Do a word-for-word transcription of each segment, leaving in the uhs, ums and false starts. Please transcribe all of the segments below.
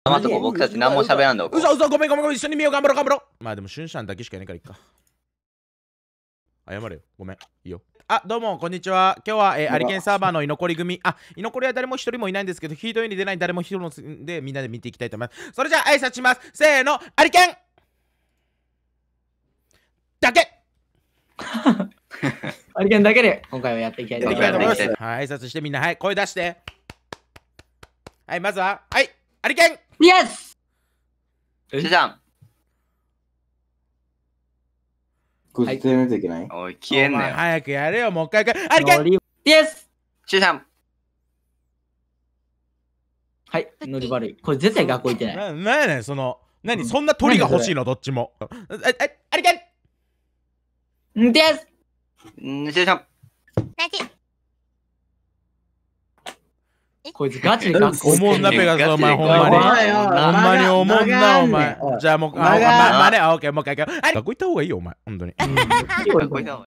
まとこ僕たち何も喋らんでおこう。 うそ、うそ、ごめんごめんごめん、一緒に見よう、頑張ろう、頑張ろう。まあでも、シュンシャンだけしかいないからいっか。謝れよ、ごめん、いいよ。あ、どうも、こんにちは。今日は、えー、アリケンサーバーの居残り組。あ、居残りは誰も一人もいないんですけど、ヒートより出ない誰も一人もで、みんなで見ていきたいと思います。それじゃあ、挨拶します。せーの、アリケンだけアリケンだけで、今回はやっていきたいと思います。 はい、挨拶してみんな、はい、声出して。はい、まずは、はい、アリケンイエスしじゃん。 これ伝えないといけない。 おい、消えんなよ。 早くやれよ、もう一回。アリケンイエスしじゃん。 はい、ノリ悪い。これ絶対学校行ってない。 な、なんやねん、その、何、そんな鳥が欲しいの、どっちも。え、え、アリケンイエスんー、しじゃん。 こいつガチで学校おもんなペガス、お前、ほんまに。ほんまにおもんな、お前。じゃあもう、あ、ま、まね、あ、オッケー、もう一回行こう。学校行った方がいいよ、お前。ほんとに。 学校行った方がいい。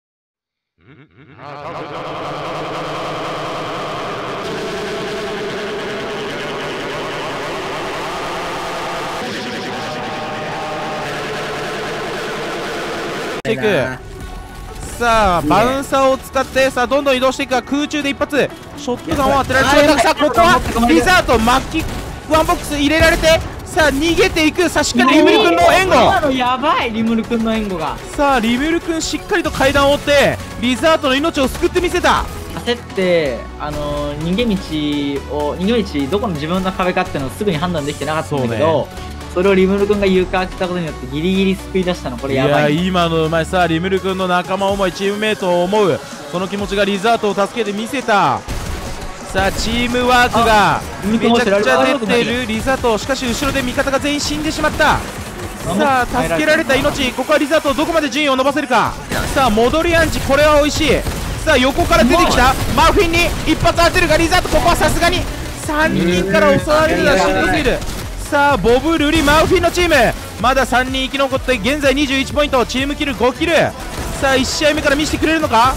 していく。さあ、バウンサーを使ってさあどんどん移動していくが空中で一発ショットガンを当てられてしまった。さあここはリザートマッキワンボックス入れられてさあ逃げていく。さあしっかりリムル君の援護。 今のやばいリムル君の援護が。 さあリムル君しっかりと階段を追ってリザートの命を救ってみせた。 焦ってあのー、逃げ道を逃げ道どこの自分の壁かっていうのをすぐに判断できてなかったんだけど、それをリムル君が床開けたことによってギリギリ救い出したの。これやばい。 いや今のうまい。さあリムル君の仲間思いチームメイトを思うその気持ちがリザートを助けてみせた。さあチームワークがめちゃくちゃ出てるリザート。しかし後ろで味方が全員死んでしまった。さあ助けられた命。ここはリザートどこまで順位を伸ばせるか。さあ戻りアンチこれは美味しい。さあ横から出てきたマフィンに一発当てるがリザートここはさすがにさんにんから襲われるのはしんどすぎる。さあボブ、ルリ、マウフィンのチームまださんにん生き残って現在にじゅういちポイントチームキルごキル。さあいち試合目から見せてくれるのか。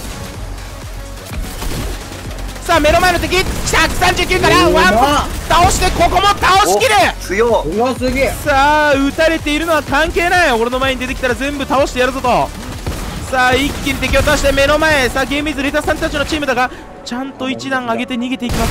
さあ目の前の敵ひゃくさんじゅうきゅうからワン倒してここも倒しきる。 強うわすげえ。 さあ撃たれているのは関係ない。俺の前に出てきたら全部倒してやるぞと。さあ一気に敵を倒して目の前。さあゲームイズレタスさんたちのチームだがちゃんと一段上げて逃げていきます。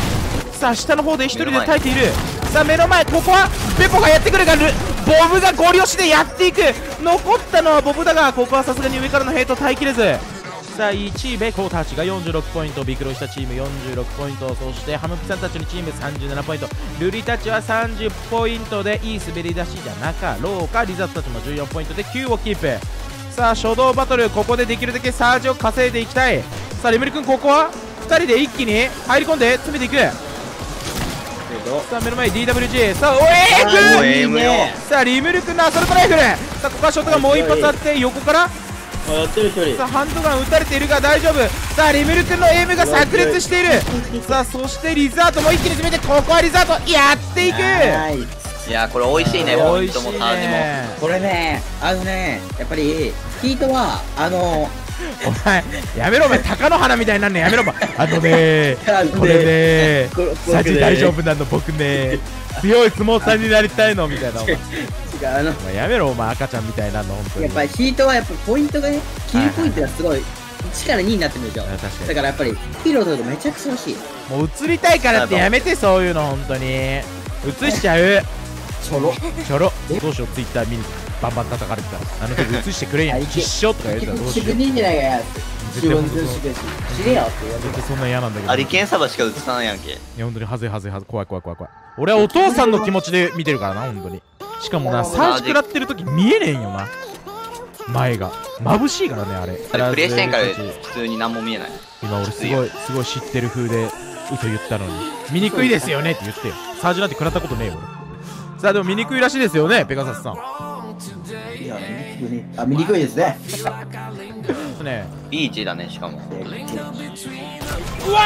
さあ下の方で一人で耐えている。さあ目の前ここはベポがやってくるがボブがゴリ押しでやっていく。残ったのはボブだがここはさすがに上からのヘイト耐えきれず。さあいちいベコたちがよんじゅうろくポイントビクロしたチームよんじゅうろくポイントそしてハムピさんたちのチームさんじゅうななポイントルリたちはさんじゅうポイントでいい滑り出しじゃなかろうか。リザートたちもじゅうよんポイントできゅうをキープ。さあ初動バトルここでできるだけサージを稼いでいきたい。さあリムル君ここはふたりで一気に入り込んで詰めていく。さあ目の前 ディーダブリュージー さあおえーぐさあリムル君のアサルトライフル。さあここはショットがもう一発あって横からさあハンドガン撃たれているが大丈夫。さあリムル君のエイムが炸裂している。さあそしてリザートも一気に詰めてここはリザートやっていく。 いやこれ美味しいね。ポイントもサージもこれねあのねやっぱりヒートはあのお前やめろお前鷹の花みたいになんねんやめろ。あのねこれねサジ大丈夫なの僕ね強い相撲さんになりたいのみたいな。お前あのお前やめろお前赤ちゃんみたいなの本当に。 やっぱりヒートはやっぱポイントがねキルポイントがすごいいちからにになってるんですよ。だからやっぱりヒーローとかめちゃくちゃ欲しい。 もう映りたいからってやめてそういうの本当に映しちゃう。 ちょろちょろどうしようツイッター見にバンバン叩かれてたらあの時映してくれんやん必勝とか言うたらどうしよう。 いいんじゃないかや絶対本当そう死ねよって言われ絶対そんな嫌なんだけど。 アリケンサバしか映さないやんけ。 いや本当にはずいはずいはずい怖い怖い怖い怖い。俺はお父さんの気持ちで見てるからな本当に。しかもなサージ食らってる時見えねえんよな前が眩しいからねあれ。 あれプレイしてんから普通に何も見えない。 今俺すごいすごい知ってる風でうと言ったのに見にくいですよねって言ってよ。サージなんて食らったことねえよ俺。さあでも見にくいらしいですよねペガサスさん。 いやあ見にくいですね。 ねいい位置だねしかも。 うわ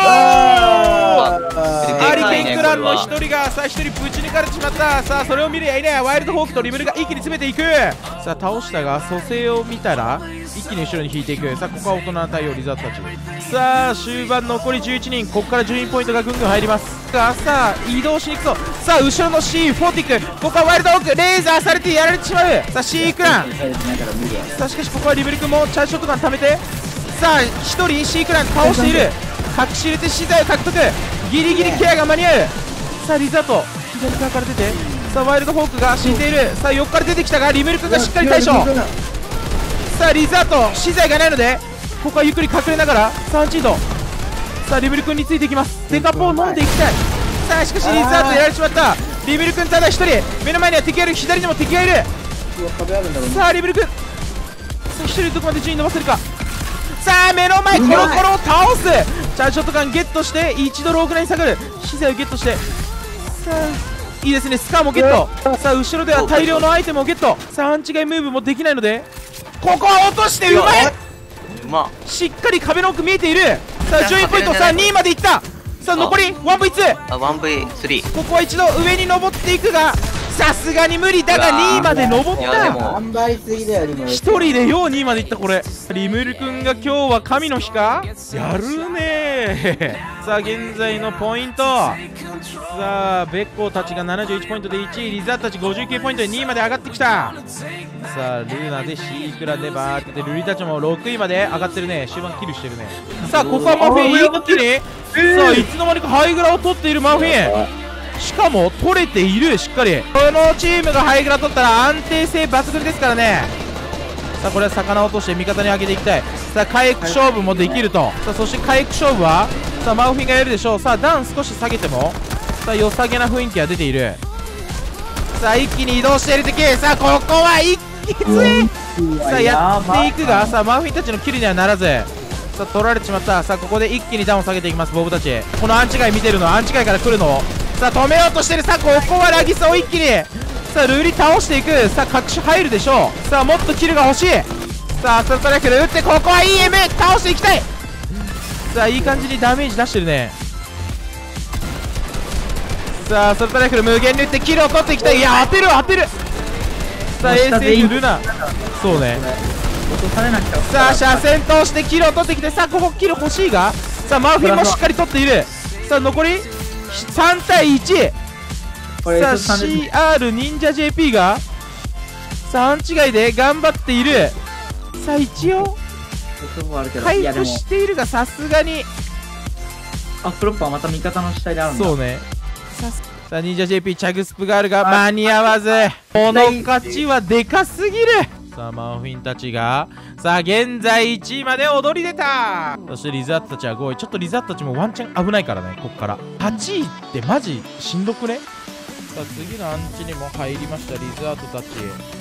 ーアリケンクランの一人がさあ一人ぶち抜かれてしまった。さあそれを見るやいないワイルドホークとリムルが一気に詰めていく。さあ倒したが蘇生を見たら一気に後ろに引いていく。さあここは大人の対応リザートたちさあ終盤残りじゅういちにん、ここから順位ポイントがぐんぐん入りますが、さあ移動しにくそう。さあ後ろの C フォーティック、ここはワイルドオークレーザーされてやられてしまう。さあ C クラン、さあしかしここはリベル君もチャージショットガン貯めて、さあひとり C クラン倒している。隠し入れて資材を獲得、ギリギリケアが間に合う。さあリザート左側から出て、さあワイルドホークが死んでいる。さあ横から出てきたがリベル君がしっかり対処。さあリザート資材がないのでここはゆっくり隠れながらさんチード。さあリベル君についていきます。デカポを飲んでいきたい。さあしかしリザートやられてしまった。リベル君ただひとり、目の前には敵がいる。左にも敵がいる。さあリベル君、さあひとりどこまで順位伸ばせるか。さあ目の前コロコロを倒す。チャージショットガンゲットして一度ローグライン下がる。資材をゲットして、さあいいですね、スカーもゲット。さあ後ろでは大量のアイテムをゲット。さあアンチガイムーブもできないのでここは落としてうまい。 うまっ。 しっかり壁の奥見えている。さあじゅういちポイント、さあにいまでいった。さあ残り ワンブイツー、 あ ワンブイスリー。 ここは一度上に登っていくがさすがに無理だがにいまで登っいやでた。 も頑張りすぎだよ、リムル。 一人でようにいまでいった。これリムル君が今日は神の日か、やるねー。さあ現在のポイント、さあベッコーたちがななじゅういちポイントでいちい、リザーたちごじゅうきゅうポイントでにいまで上がってきた。さあルーナでシークラでバーってでルリたちもろくいまで上がってるね。終盤キルしてるね。さあここはマフィン一気に、さあいつの間にかハイグラを取っているマフィン。しかも取れている。しっかりこのチームがハイグラ取ったら安定性抜群ですからね。さあこれは魚を落として味方に上げていきたい。さあ回復勝負もできると。さあそして回復勝負はさあマウフィンがやるでしょう。さあ段少し下げてもさあ良さげな雰囲気が出ている。さあ一気に移動している敵。さあここは一気にさあやっていくが、さあマウフィンたちのキルにはならず、さあ取られてしまった。さあここで一気にダウンを下げていきますボブたち。このアンチガイ見てるの、アンチガイから来るのをさあ止めようとしてる。さあここはラギサを一気にさあルーリ倒していく。さあ隠し入るでしょう。さあもっとキルが欲しい。さあアストライフル打ってここは イーエム 倒していきたい。さあいい感じにダメージ出してるね。さあアストライフル無限に打ってキルを取っていきたい。いや当てる当てる。さあ エーセーエフ ルナ、そうね。さあ車線通してキルを取ってきて、さあここキル欲しいが、さあマーフィンもしっかり取っている。さあ残りさんたいいち。さあ シーアール 忍者 ジェーピー がさあアンチガイで頑張っている。さあ一応回復しているがさすがにあプロッパーまた味方の下であるんだ。 そうね。さあ忍者 ジェーピー チャグスプがあるが間に合わず、この勝ちはでかすぎる。さあマンフィンたちがさあ現在いちいまで踊り出た。そしてリザートたちはごい。ちょっとリザートたちもワンチャン危ないからね。こっからはちいってマジしんどくね。さあ次のアンチにも入りましたリザートたち。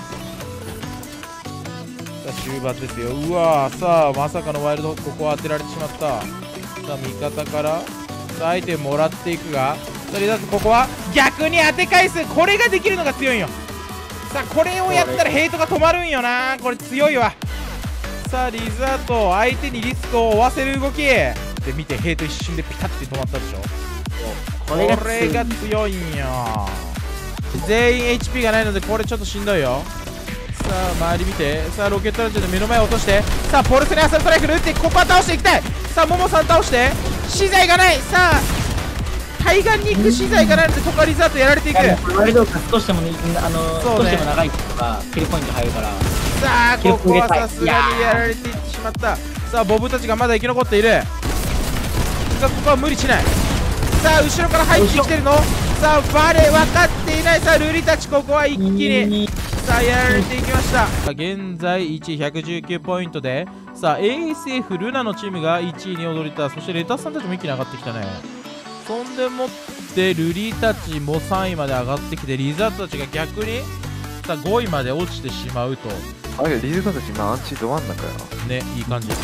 さあ終盤ですよ。うわー、さあまさかのワイルドここは当てられてしまった。さあ味方からさあアイテムもらっていくが、さあリザートここは逆に当て返す。これができるのが強いんよ。さあこれをやったらヘイトが止まるんよな。これ強いわ。さあリザート相手にリスクを負わせる動きで見て、ヘイト一瞬でピタッて止まったでしょ。これが強いんよ。全員 エイチピー がないのでこれちょっとしんどいよ。さあ周り見て、さあロケットランチャーで目の前を落として、さあポルスにアサルトライフル打ってここは倒していきたい。さあモモさん倒して資材がない。さあ対岸に行く資材がないのでここはリザートやられていく。 ワイルドが少しでもね、あの少しでも長いからキルポイント入るから。 さあここはさすがにやられていってしまった。さあボブたちがまだ生き残っているがここは無理しない。さあ後ろから入ってきてるの。さあバレ分かっていない。さあルリたちここは一気にさあやられていきました。現在いちいひゃくじゅうきゅうポイントで、さあ エーエスエフ ルナのチームがいちいに躍りた。そしてレタスさんたちも一気に上がってきたね。そんでもってルリたちもさんいまで上がってきて、リザートたちが逆にさあごいまで落ちてしまうと。 あれリザートたち今アンチど真ん中やね、いい感じ。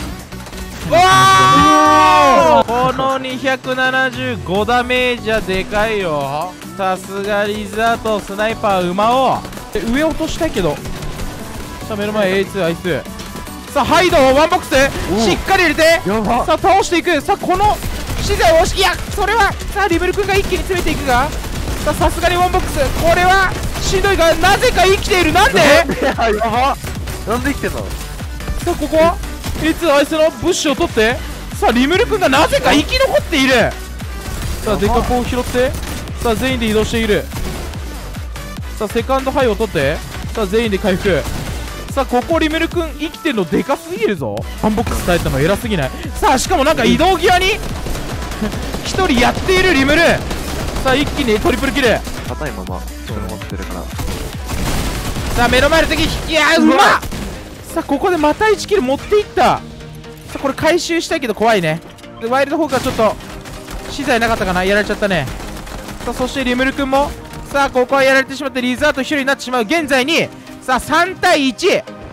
わーこのにひゃくななじゅうごダメージはでかいよ。さすがリザートスナイパー馬を上落としたいけど、さあ目の前 エーツー アイス。さあハイドワンボックスしっかり入れて、さあ倒していく。さあこの資材を押し、いやそれはさあリベル君が一気に詰めていくが、さあさすがにワンボックスこれはしんどいが、なぜか生きている。なんでやばなんで生きてんの。 さあここは エーツー アイスのブッシュを取って、 さあリムル君がなぜか生き残っている。さあデカコを拾って、さあ全員で移動している。さあセカンドハイを取って、さあ全員で回復。さあここリムル君生きてるのでかすぎるぞ。ワンボックス耐えたの偉すぎない。さあしかもなんか移動際に一人やっているリムル。さあ一気にトリプルキル。 硬いままそのままってるから。 さあ目の前の敵、いやーうまっ。さあここでまたいちキル持っていった。さあこれ回収したいけど怖いね。でワイルドホークはちょっと資材なかったかな、やられちゃったね。さあそしてリムル君もさあここはやられてしまってリザートひとりになってしまう。現在にさあさんたいいち。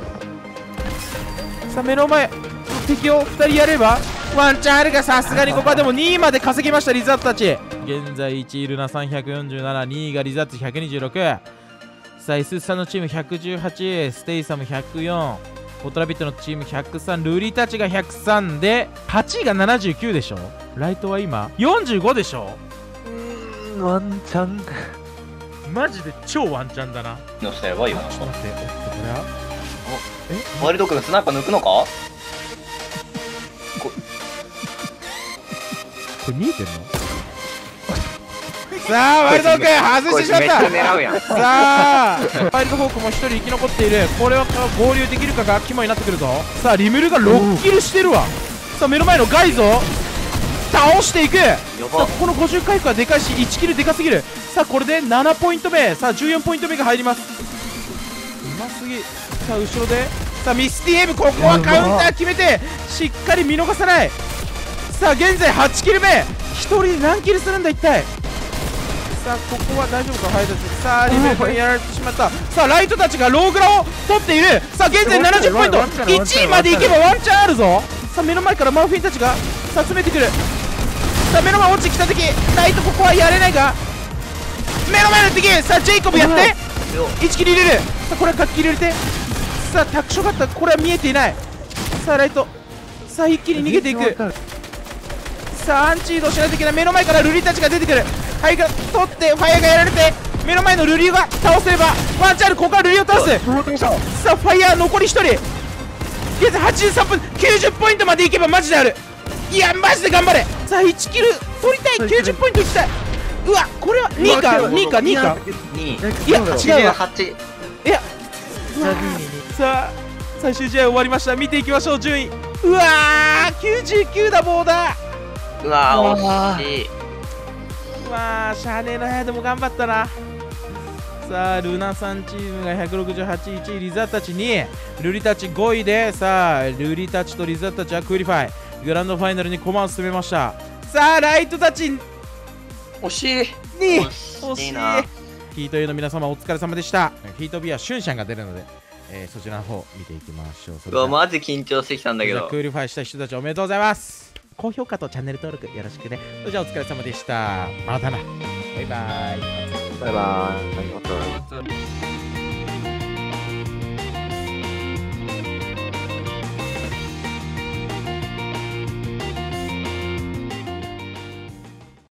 さあ目の前敵をふたりやればワンチャンあるが、さすがにここはでもにいまで稼ぎましたリザートたち。現在いちいルナさんひゃくよんじゅうなな、にいがリザートひゃくにじゅうろく。さあ エスさん のチームひゃくじゅうはち、ステイサムひゃくよん、ホトラビットのチームひゃくさん、ルリたちがひゃくさんではちいがななじゅうきゅうでしょ。ライトは今よんじゅうごでしょ。 うーんワンチャンマジで超ワンチャンだな。 のしたやばいよな。 ちょっと待って、おっとこれはワイルド君スナイパー抜くのか。 これ見えてんの。さあワイルドホーク外してしまった。 狙うやん。 さあワイルドホークもひとり生き残っている。これは合流できるかが肝になってくるぞ。さあリムルがろっキルしてるわ。さあ目の前のガイゾ倒していく。さあここのごじゅう回復はでかいしいちキルでかすぎる。さあこれでななポイントめ。さあじゅうよんポイントめが入ります。うますぎ。さあ後ろでさあミスティエム、ここはカウンター決めてしっかり見逃さない。さあ現在はちキルめ。ひとりで何キルするんだ一体。さあここは大丈夫かハイタッチ。さあリベル君やられてしまった。さあライトたちがローグラを取っている。さあ現在ななじゅうポイント、いちいまでいけばワンチャンあるぞ。さあ目の前からマーフィンたちがさあ詰めてくる。さあ目の前落ちてきた敵、ライトここはやれないが、目の前の敵、さあジェイコブやっていちキル入れる。さあこれは活気入れて、さあタクショガッタ、これは見えていない。さあライト、さあ一気に逃げていく。さあアンチ移動しないといけない。目の前からルリたちが出てくる。ハイが取ってファイアがやられて、目の前のルリューが倒せればワンチャンある。ここからルリューを倒す。さあファイア残りひとり。現在はちじゅうさんぷん、きゅうじゅうポイントまでいけばマジである。いやマジで頑張れ。さあいちキル取りたい。きゅうじゅうポイントいきたい。うわこれはにいかにいかにいかにい。 いや違うわ。 はち。 いやさあ最終試合終わりました。見ていきましょう順位。うわーきゅうじゅうきゅうだボーダー。 うわー惜しい。 うわーしゃあねえな。でも頑張ったな。さあルナさんチームがひゃくろくじゅうはち、いちいリザたちにい、ルリたちごいで、さあルリたちとリザたちはクーリファイグランドファイナルに駒を進めました。さあライトたち惜しい。 に惜しいな。 ヒート A の皆様お疲れ様でした。ヒート B はシュンシャンが出るので、えー、そちらの方見ていきましょう。それうわマジ緊張してきたんだけど。 クーリファイした人たちおめでとうございます。高評価とチャンネル登録よろしくね。それじゃあお疲れ様でした。またな。バイバイ。 バイバーイ。ありがとう。